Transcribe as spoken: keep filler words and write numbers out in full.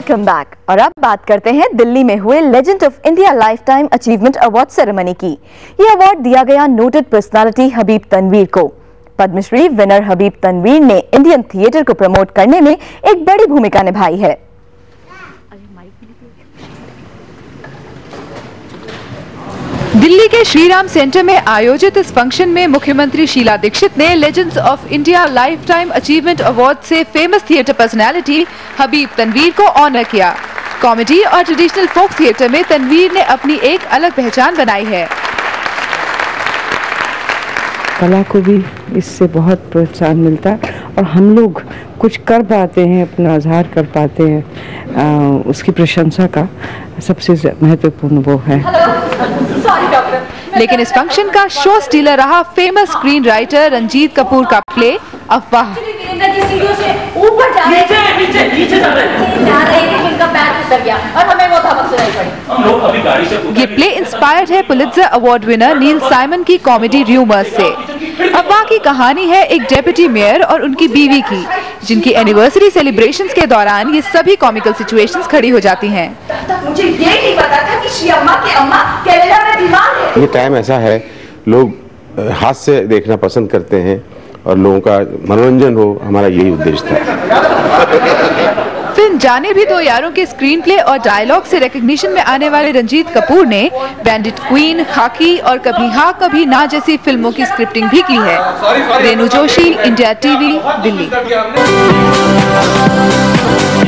Welcome back. और अब बात करते हैं दिल्ली में हुए legend of India lifetime achievement award ceremony की। ये अवार्ड दिया गया नोटेड पर्सनालिटी हबीब तनवीर को। पद्मश्री विनर हबीब तनवीर ने इंडियन थिएटर को प्रमोट करने में एक बड़ी भूमिका निभाई है। दिल्ली के श्रीराम सेंटर में आयोजित इस फंक्शन में मुख्यमंत्री शीला दीक्षित ने legends of India lifetime achievement award से famous theatre personality Habib Tanvir को ऑनर किया। कॉमेडी और ट्रेडिशनल फोक थिएटर में तनवीर ने अपनी एक अलग पहचान बनाई है। कला को भी इससे बहुत प्रोत्साहन मिलता है और हम लोग कुछ कर पाते हैं, अपना इजहार कर पाते हैं, आ, उसकी प्रशंसा का सबसे महत्वपूर्ण वो है। लेकिन इस फंक्शन का शो स्टीलर रहा famous screen writer Ranjit Kapoor का प्ले अफवाह। ये प्ले इंस्पायर्ड है Pulitzer award winner Neil Simon की कॉमेडी र्यूमर्स से। अफवाह की कहानी है एक डेप्यूटी मेयर और उनकी बीवी की, जिनकी एनिवर्सरी सेलिब्रेशंस के दौरान ये सभी कॉमिकल सिचुएशंस खड़ी हो जाती हैं। मुझे ये नहीं पता था कि श्री अम्मा की अम्मा केरला में बीमार है। ये टाइम ऐसा है, लोग हाथ से देखना पसंद करते हैं और लोगों का मनोरंजन हो, हमारा यही उद्देश्य था। फिल्म जाने भी दो यारों के स्क्रीन प्ले और डायलॉग से रिकग्निशन में आने वाले रंजीत कपूर ने बैंडिट क्वीन, खाकी और कभी हाँ कभी ना जैसी फिल्मों की स्क्रिप्टिंग भी की है। Renu Joshi, India TV, Delhi.